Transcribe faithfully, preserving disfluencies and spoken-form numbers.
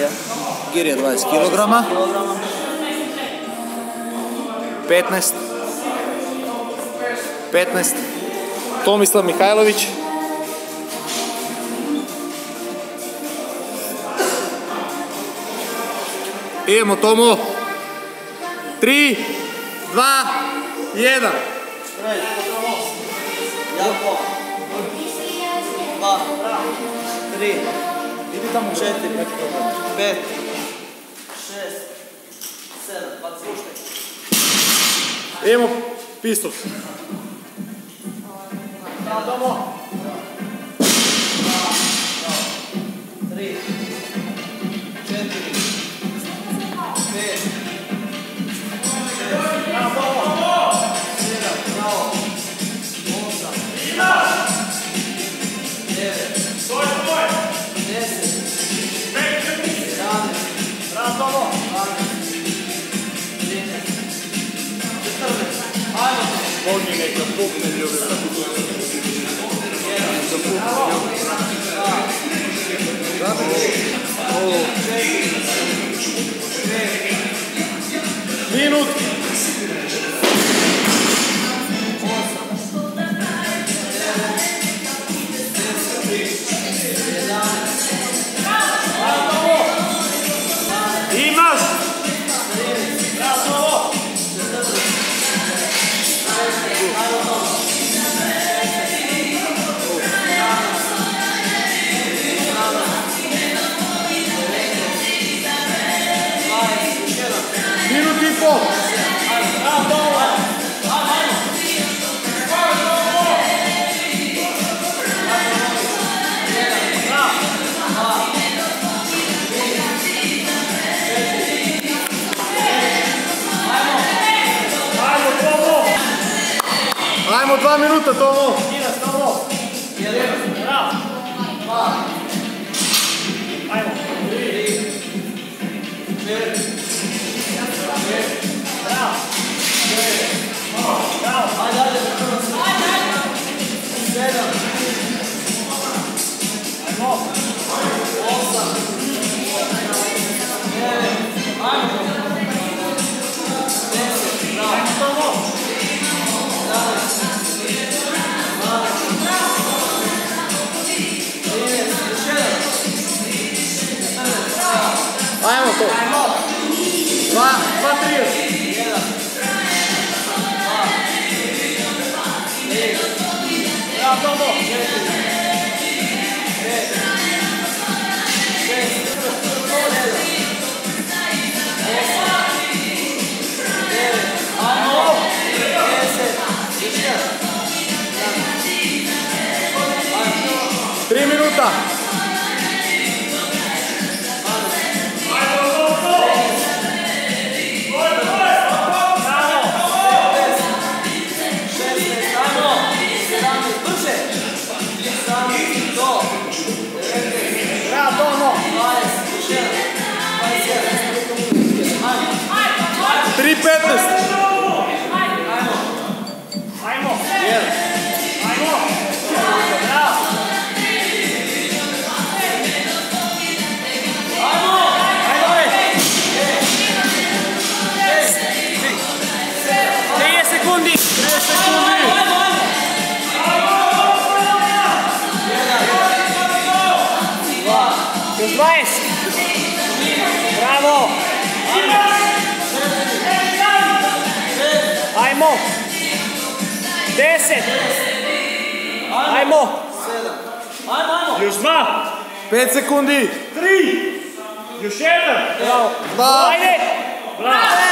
Gir je dvadeset kilograma. petnaest. petnaest. Tomislav Mihajlović. Idemo Tomo. tri, dva, jedan. dva, tri, idi tamo četiri, pet, šest, sedam, pa slušaj. Idemo pistol. Da, Tomo. tri, četiri, pet, šest, da, Tomo. sedam, bravo, osam, devet, deset, jedanaest, bravo, Tomo. dvanaest, trinaest, četrnaest, ajmo. Pognji neka pukne ljubi. Minut. Imaš. Minut i pol. Ajmo dva minuta, Tomo. Ines, Tomo. Jedan, bravo. Dva. Ajmo. Tri. Četiri. Pet. Bravo. Šest. Bravo. Ajde, ajde. Sedam. Ajmo. Osam. Devet. Ajmo. Deset. Bravo. Ajmo, Tomo. Ajmo to. Dva, dva, trideset. Jedan. Dva. Tri. Bravo, Tomo. Četiri. Pet. Šest. Sedam. Osam. Devet. Ajmo. Deset. Tri minuta. Tri petnaest. Ajmo. Jedan. Ajmo. Bravo. Ajmo. Ajde. trideset sekundi. trideset sekundi. Dva. Još dvadeset. Bravo. Ajmo. Deset. Ajmo. Ajmo, ajmo. Još dva. Pet sekundi. Tri. Još jedan. Bravo. Dva. Ajde. Bravo.